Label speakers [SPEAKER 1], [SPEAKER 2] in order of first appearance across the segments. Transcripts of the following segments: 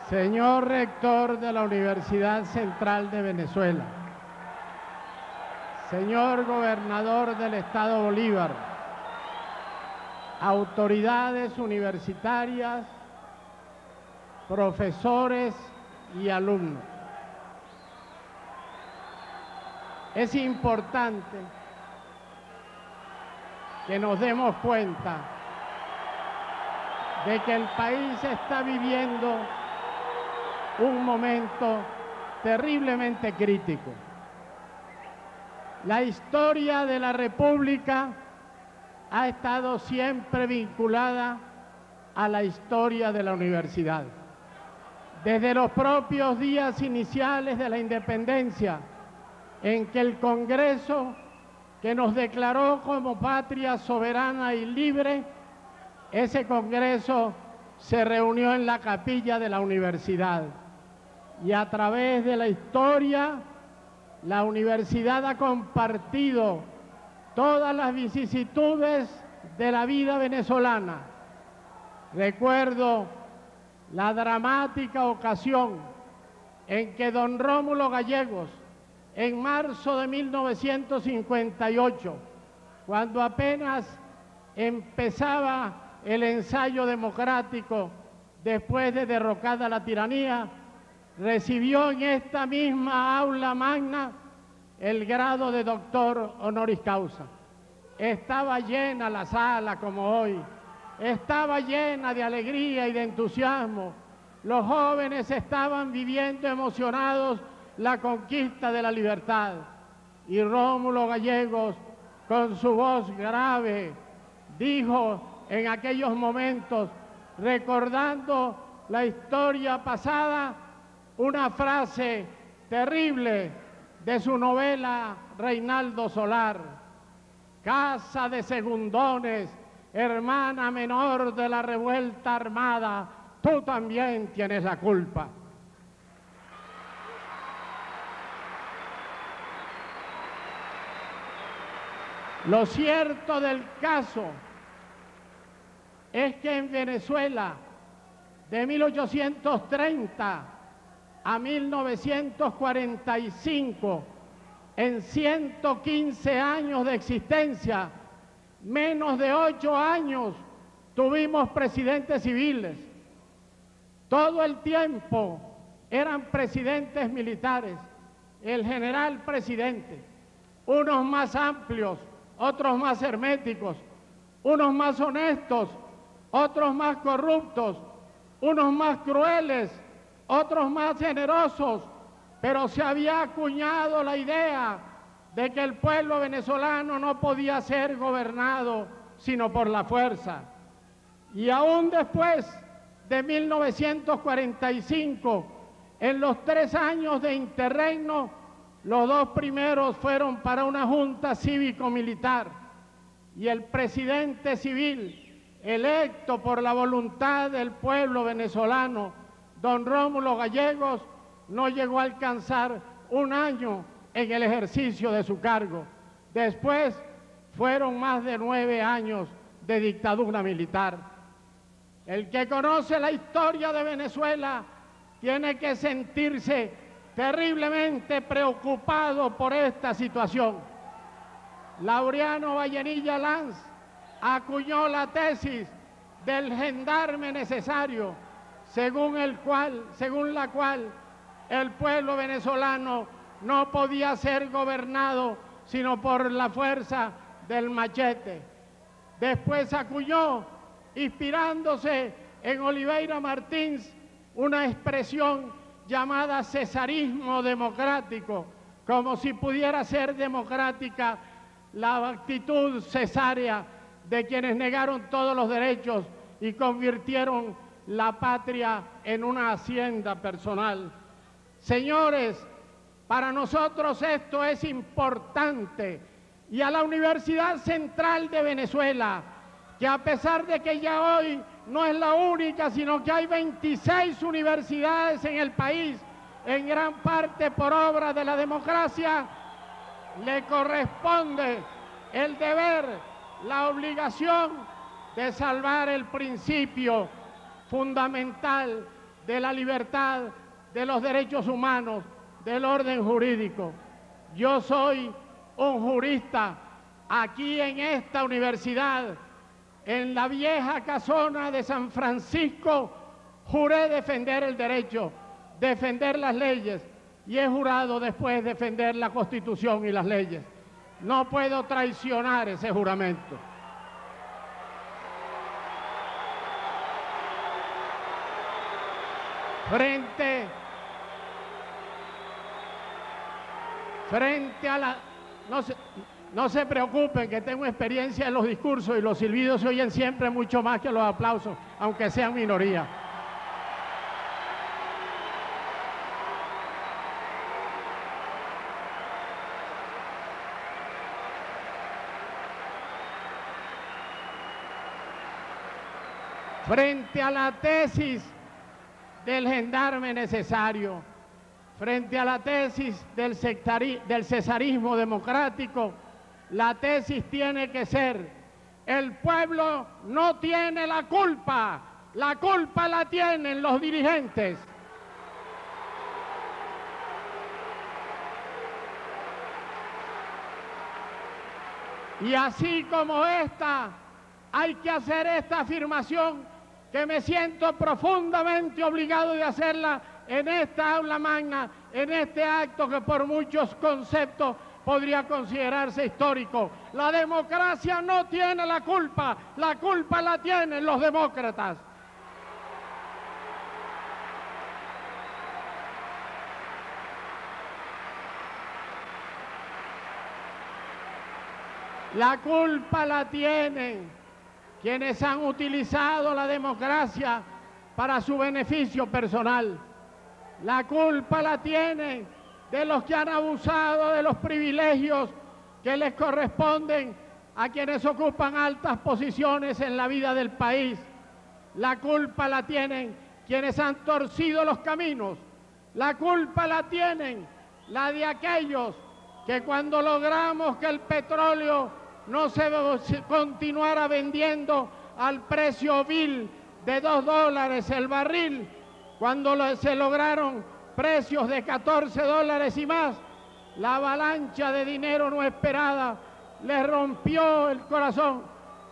[SPEAKER 1] Señor Rector de la Universidad Central de Venezuela, señor Gobernador del Estado Bolívar, autoridades universitarias, profesores y alumnos. Es importante que nos demos cuenta de que el país está viviendo un momento terriblemente crítico. La historia de la República ha estado siempre vinculada a la historia de la universidad. Desde los propios días iniciales de la independencia, en que el Congreso, que nos declaró como patria soberana y libre, ese Congreso se reunió en la capilla de la universidad. Y a través de la historia, la universidad ha compartido todas las vicisitudes de la vida venezolana. Recuerdo la dramática ocasión en que don Rómulo Gallegos, en marzo de 1958, cuando apenas empezaba el ensayo democrático después de derrocada la tiranía, recibió en esta misma aula magna el grado de doctor honoris causa. Estaba llena la sala como hoy, estaba llena de alegría y de entusiasmo. Los jóvenes estaban viviendo emocionados la conquista de la libertad. Y Rómulo Gallegos, con su voz grave, dijo en aquellos momentos, recordando la historia pasada, una frase terrible de su novela Reinaldo Solar: casa de segundones, hermana menor de la revuelta armada, tú también tienes la culpa. Lo cierto del caso es que en Venezuela, de 1830 a 1945, en 115 años de existencia, menos de 8 años tuvimos presidentes civiles. Todo el tiempo eran presidentes militares, el general presidente, unos más amplios, otros más herméticos, unos más honestos, otros más corruptos, unos más crueles, otros más generosos, pero se había acuñado la idea de que el pueblo venezolano no podía ser gobernado sino por la fuerza. Y aún después de 1945, en los 3 años de interregno, los 2 primeros fueron para una junta cívico-militar, y el presidente civil, electo por la voluntad del pueblo venezolano, don Rómulo Gallegos, no llegó a alcanzar 1 año en el ejercicio de su cargo. Después fueron más de 9 años de dictadura militar. El que conoce la historia de Venezuela tiene que sentirse terriblemente preocupado por esta situación. Laureano Vallenilla Lanz acuñó la tesis del gendarme necesario, según la cual el pueblo venezolano no podía ser gobernado sino por la fuerza del machete. Después acuñó, inspirándose en Oliveira Martins, una expresión llamada cesarismo democrático, como si pudiera ser democrática la actitud cesárea de quienes negaron todos los derechos y convirtieron la patria en una hacienda personal. Señores, para nosotros esto es importante, y a la Universidad Central de Venezuela, que a pesar de que ya hoy no es la única, sino que hay 26 universidades en el país, en gran parte por obra de la democracia, le corresponde el deber, la obligación de salvar el principio fundamental de la libertad, de los derechos humanos, del orden jurídico. Yo soy un jurista aquí en esta universidad, en la vieja casona de San Francisco. Juré defender el derecho, defender las leyes, y he jurado después defender la Constitución y las leyes. No puedo traicionar ese juramento. Frente a la... No se preocupen, que tengo experiencia en los discursos y los silbidos se oyen siempre mucho más que los aplausos, aunque sean minoría. Frente a la tesis del gendarme necesario, frente a la tesis del cesarismo democrático, la tesis tiene que ser: el pueblo no tiene la culpa la tienen los dirigentes. Y así como esta, hay que hacer esta afirmación, que me siento profundamente obligado de hacerla en esta aula magna, en este acto que por muchos conceptos podría considerarse histórico. La democracia no tiene la culpa la tienen los demócratas. La culpa la tienen quienes han utilizado la democracia para su beneficio personal. La culpa la tienen de los que han abusado de los privilegios que les corresponden a quienes ocupan altas posiciones en la vida del país. La culpa la tienen quienes han torcido los caminos. La culpa la tienen la de aquellos que cuando logramos que el petróleo no se continuara vendiendo al precio vil de $2 el barril, cuando se lograron precios de $14 y más, la avalancha de dinero no esperada les rompió el corazón,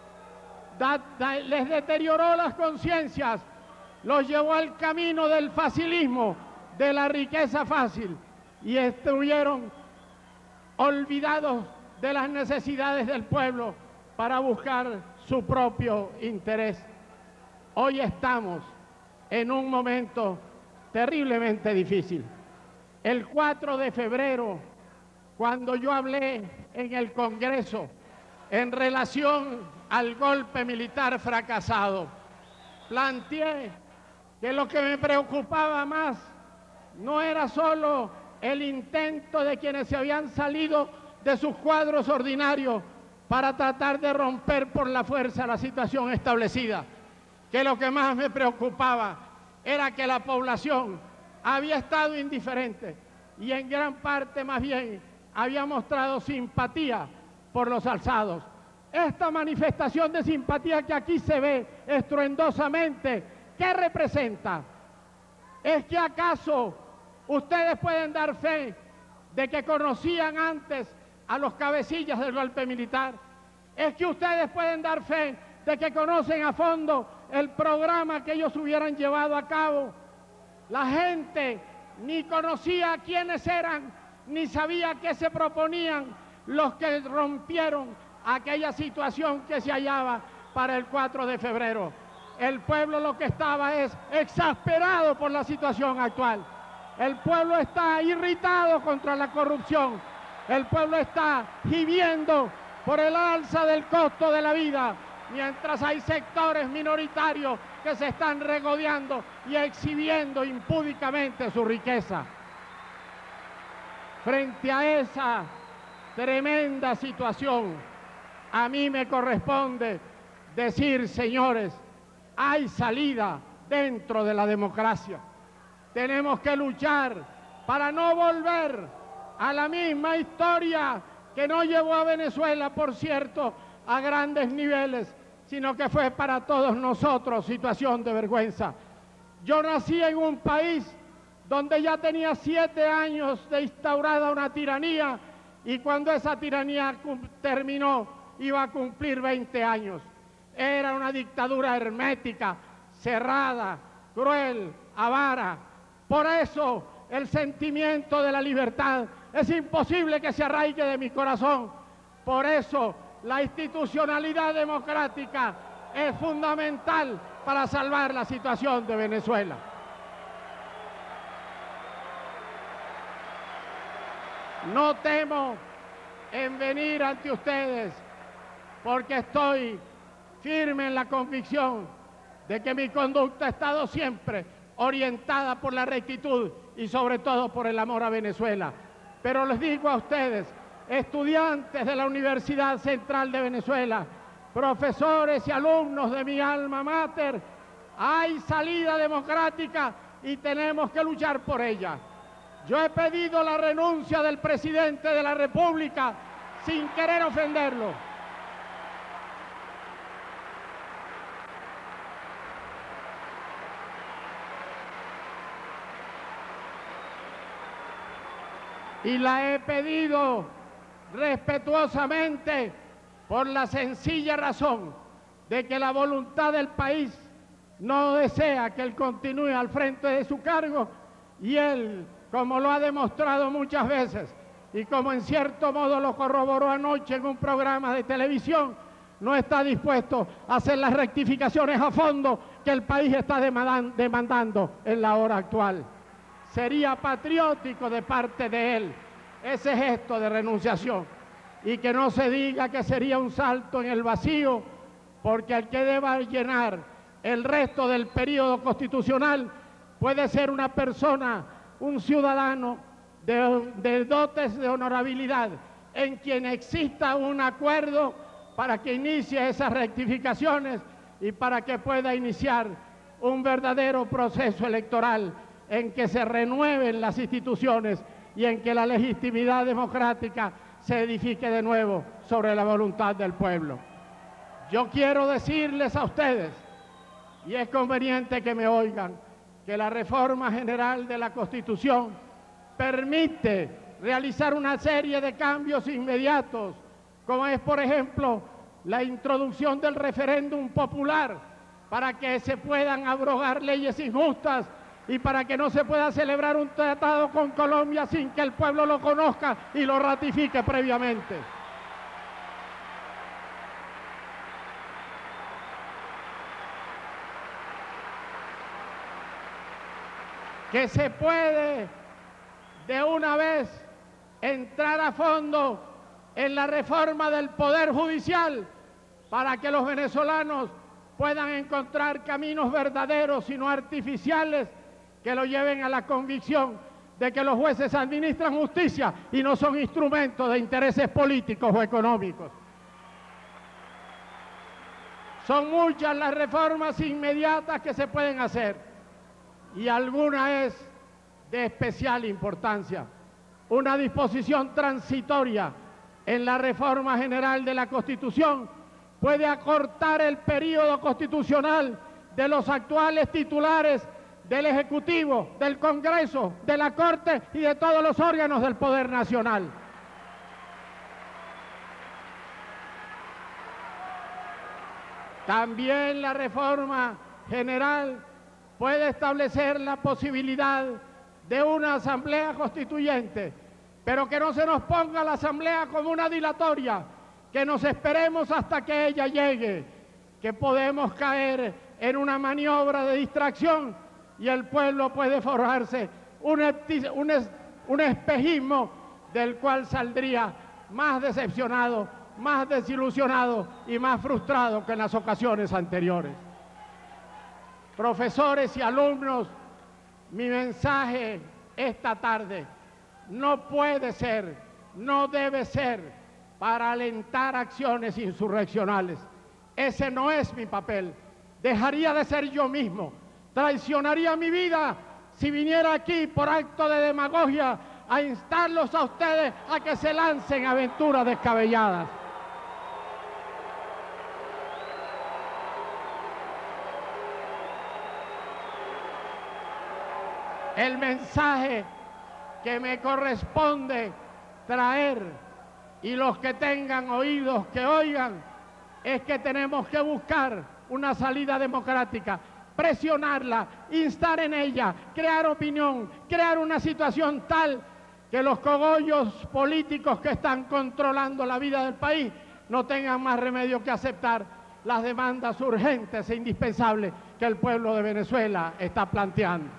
[SPEAKER 1] les deterioró las conciencias, los llevó al camino del facilismo, de la riqueza fácil, y estuvieron olvidados de las necesidades del pueblo para buscar su propio interés. Hoy estamos en un momento terriblemente difícil. El 4 de febrero, cuando yo hablé en el Congreso en relación al golpe militar fracasado, planteé que lo que me preocupaba más no era solo el intento de quienes se habían salido de sus cuadros ordinarios para tratar de romper por la fuerza la situación establecida, que lo que más me preocupaba era que la población había estado indiferente y en gran parte más bien había mostrado simpatía por los alzados. Esta manifestación de simpatía que aquí se ve estruendosamente, ¿qué representa? ¿Es que acaso ustedes pueden dar fe de que conocían antes a los cabecillas del golpe militar? ¿Es que ustedes pueden dar fe de que conocen a fondo el programa que ellos hubieran llevado a cabo? La gente ni conocía quiénes eran, ni sabía qué se proponían los que rompieron aquella situación que se hallaba para el 4 de febrero. El pueblo lo que estaba es exasperado por la situación actual. El pueblo está irritado contra la corrupción. El pueblo está gimiendo por el alza del costo de la vida, mientras hay sectores minoritarios que se están regodeando y exhibiendo impúdicamente su riqueza. Frente a esa tremenda situación, a mí me corresponde decir, señores, hay salida dentro de la democracia. Tenemos que luchar para no volver a la misma historia que no llevó a Venezuela, por cierto, a grandes niveles, sino que fue para todos nosotros situación de vergüenza. Yo nací en un país donde ya tenía 7 años de instaurada una tiranía y cuando esa tiranía terminó iba a cumplir 20 años. Era una dictadura hermética, cerrada, cruel, avara. Por eso el sentimiento de la libertad es imposible que se arraigue de mi corazón. Por eso la institucionalidad democrática es fundamental para salvar la situación de Venezuela. No temo en venir ante ustedes porque estoy firme en la convicción de que mi conducta ha estado siempre orientada por la rectitud y sobre todo por el amor a Venezuela. Pero les digo a ustedes, estudiantes de la Universidad Central de Venezuela, profesores y alumnos de mi alma mater, hay salida democrática y tenemos que luchar por ella. Yo he pedido la renuncia del presidente de la República sin querer ofenderlo. Y la he pedido respetuosamente por la sencilla razón de que la voluntad del país no desea que él continúe al frente de su cargo y él, como lo ha demostrado muchas veces y como en cierto modo lo corroboró anoche en un programa de televisión, no está dispuesto a hacer las rectificaciones a fondo que el país está demandando en la hora actual. Sería patriótico de parte de él ese gesto de renunciación y que no se diga que sería un salto en el vacío, porque el que deba llenar el resto del periodo constitucional puede ser una persona, un ciudadano de dotes de honorabilidad, en quien exista un acuerdo para que inicie esas rectificaciones y para que pueda iniciar un verdadero proceso electoral en que se renueven las instituciones y en que la legitimidad democrática se edifique de nuevo sobre la voluntad del pueblo. Yo quiero decirles a ustedes, y es conveniente que me oigan, que la reforma general de la Constitución permite realizar una serie de cambios inmediatos, como es, por ejemplo, la introducción del referéndum popular para que se puedan abrogar leyes injustas y para que no se pueda celebrar un tratado con Colombia sin que el pueblo lo conozca y lo ratifique previamente. Que se puede de una vez entrar a fondo en la reforma del Poder Judicial para que los venezolanos puedan encontrar caminos verdaderos y no artificiales que lo lleven a la convicción de que los jueces administran justicia y no son instrumentos de intereses políticos o económicos. Son muchas las reformas inmediatas que se pueden hacer y alguna es de especial importancia. Una disposición transitoria en la reforma general de la Constitución puede acortar el período constitucional de los actuales titulares del Ejecutivo, del Congreso, de la Corte y de todos los órganos del Poder Nacional. También la reforma general puede establecer la posibilidad de una asamblea constituyente, pero que no se nos ponga la asamblea como una dilatoria, que nos esperemos hasta que ella llegue, que podemos caer en una maniobra de distracción y el pueblo puede forjarse un espejismo del cual saldría más decepcionado, más desilusionado y más frustrado que en las ocasiones anteriores. Profesores y alumnos, mi mensaje esta tarde no puede ser, no debe ser para alentar acciones insurreccionales. Ese no es mi papel. Dejaría de ser yo mismo. Traicionaría mi vida si viniera aquí por acto de demagogia a instarlos a ustedes a que se lancen aventuras descabelladas. el mensaje que me corresponde traer, y los que tengan oídos que oigan, es que tenemos que buscar una salida democrática, presionarla, instar en ella, crear opinión, crear una situación tal que los cogollos políticos que están controlando la vida del país no tengan más remedio que aceptar las demandas urgentes e indispensables que el pueblo de Venezuela está planteando.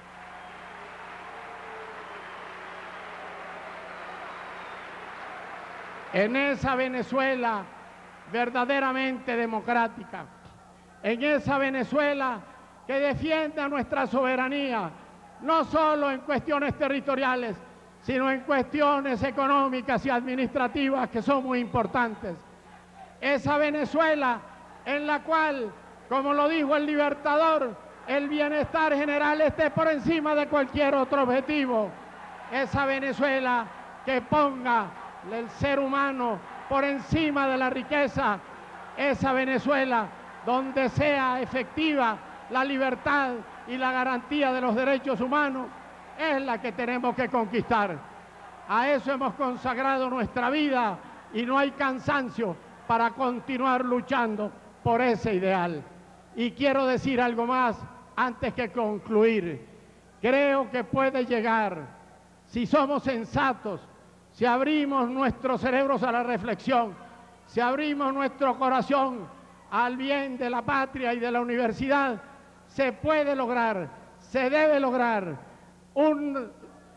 [SPEAKER 1] En esa Venezuela verdaderamente democrática, en esa Venezuela que defienda nuestra soberanía, no solo en cuestiones territoriales, sino en cuestiones económicas y administrativas que son muy importantes. Esa Venezuela en la cual, como lo dijo el Libertador, el bienestar general esté por encima de cualquier otro objetivo. Esa Venezuela que ponga el ser humano por encima de la riqueza. Esa Venezuela donde sea efectiva la libertad y la garantía de los derechos humanos es la que tenemos que conquistar. A eso hemos consagrado nuestra vida y no hay cansancio para continuar luchando por ese ideal. Y quiero decir algo más antes que concluir. Creo que puede llegar, si somos sensatos, si abrimos nuestros cerebros a la reflexión, si abrimos nuestro corazón al bien de la patria y de la universidad, se puede lograr, se debe lograr un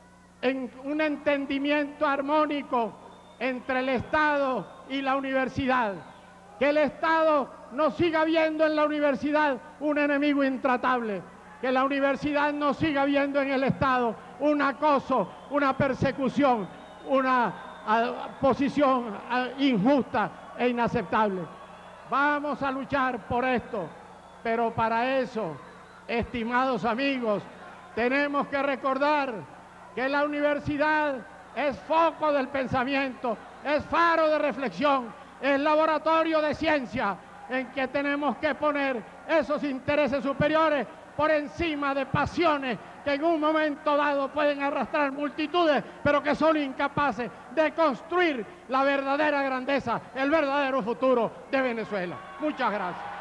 [SPEAKER 1] entendimiento armónico entre el Estado y la universidad. Que el Estado no siga viendo en la universidad un enemigo intratable, que la universidad no siga viendo en el Estado un acoso, una persecución, una posición injusta e inaceptable. Vamos a luchar por esto, pero para eso, estimados amigos, tenemos que recordar que la universidad es foco del pensamiento, es faro de reflexión, es laboratorio de ciencia en que tenemos que poner esos intereses superiores por encima de pasiones que en un momento dado pueden arrastrar multitudes, pero que son incapaces de construir la verdadera grandeza, el verdadero futuro de Venezuela. Muchas gracias.